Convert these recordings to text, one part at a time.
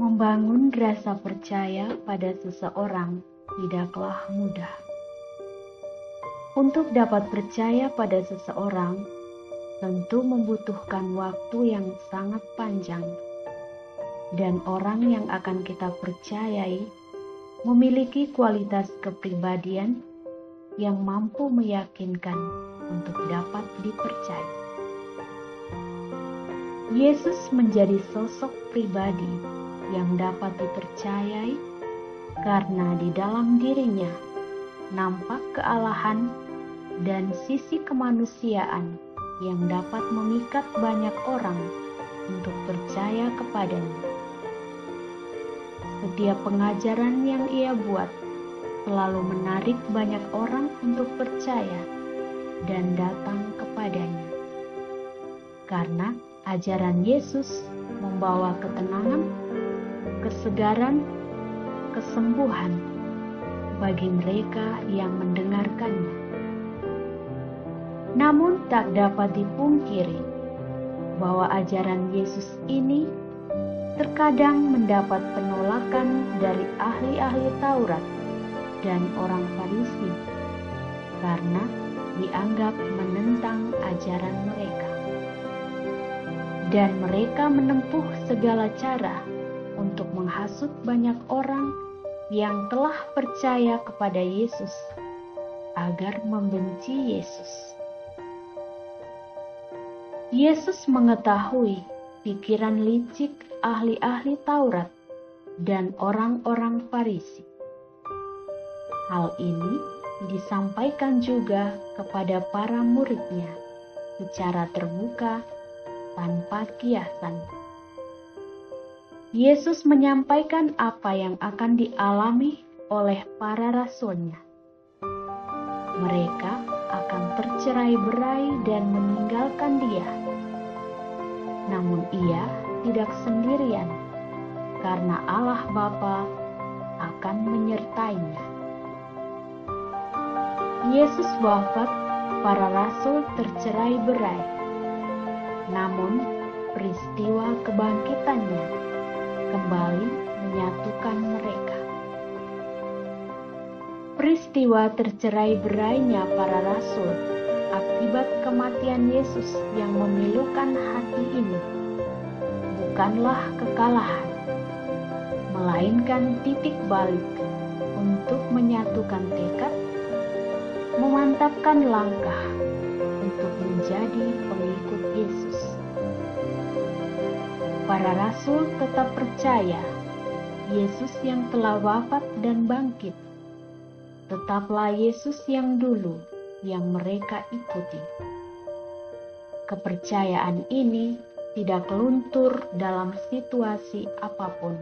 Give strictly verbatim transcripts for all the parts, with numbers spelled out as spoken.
Membangun rasa percaya pada seseorang tidaklah mudah. Untuk dapat percaya pada seseorang, tentu membutuhkan waktu yang sangat panjang. Dan orang yang akan kita percayai memiliki kualitas kepribadian yang mampu meyakinkan untuk dapat dipercaya. Yesus menjadi sosok pribadi yang dapat dipercayai karena di dalam dirinya nampak kealahan dan sisi kemanusiaan yang dapat memikat banyak orang untuk percaya kepadanya. Setiap pengajaran yang ia buat selalu menarik banyak orang untuk percaya dan datang kepadanya. Karena ajaran Yesus membawa ketenangan, kesegaran, kesembuhan bagi mereka yang mendengarkannya. Namun tak dapat dipungkiri bahwa ajaran Yesus ini terkadang mendapat penolakan dari ahli-ahli Taurat dan orang Farisi karena dianggap menentang ajaran mereka. Dan mereka menempuh segala cara untuk menghasut banyak orang yang telah percaya kepada Yesus agar membenci Yesus. Yesus mengetahui pikiran licik ahli-ahli Taurat dan orang-orang Farisi. Hal ini disampaikan juga kepada para muridnya secara terbuka tanpa kiasan. Yesus menyampaikan apa yang akan dialami oleh para rasulnya. Mereka akan tercerai-berai dan meninggalkan Dia. Namun Ia tidak sendirian, karena Allah Bapa akan menyertainya. Yesus wafat, para rasul tercerai-berai. Namun peristiwa kebangkitannya kembali menyatukan mereka. Peristiwa tercerai-berainya para rasul akibat kematian Yesus yang memilukan hati ini bukanlah kekalahan, melainkan titik balik untuk menyatukan tekad, memantapkan langkah untuk menjadi pengikut Yesus. Para rasul tetap percaya Yesus yang telah wafat dan bangkit tetaplah Yesus yang dulu yang mereka ikuti. Kepercayaan ini tidak luntur dalam situasi apapun.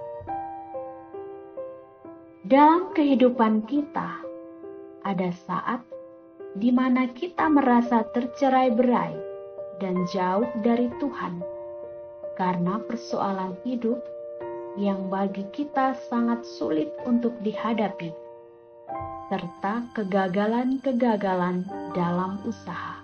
Dalam kehidupan kita, ada saat di mana kita merasa tercerai-berai dan jauh dari Tuhan karena persoalan hidup yang bagi kita sangat sulit untuk dihadapi, serta kegagalan-kegagalan dalam usaha.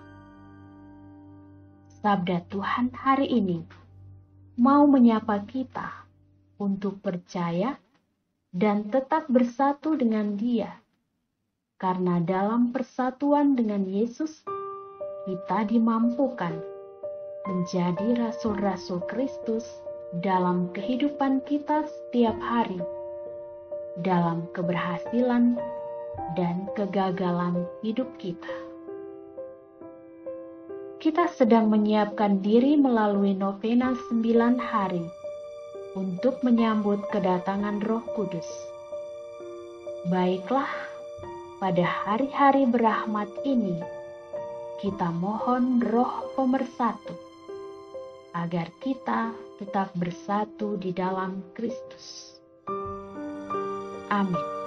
Sabda Tuhan hari ini mau menyapa kita untuk percaya dan tetap bersatu dengan Dia, karena dalam persatuan dengan Yesus kita dimampukan menjadi rasul-rasul Kristus dalam kehidupan kita setiap hari, dalam keberhasilan dan kegagalan hidup kita. Kita sedang menyiapkan diri melalui novena sembilan hari untuk menyambut kedatangan Roh Kudus. Baiklah, pada hari-hari berahmat ini, kita mohon Roh Pemersatu, agar kita tetap bersatu di dalam Kristus. Amin.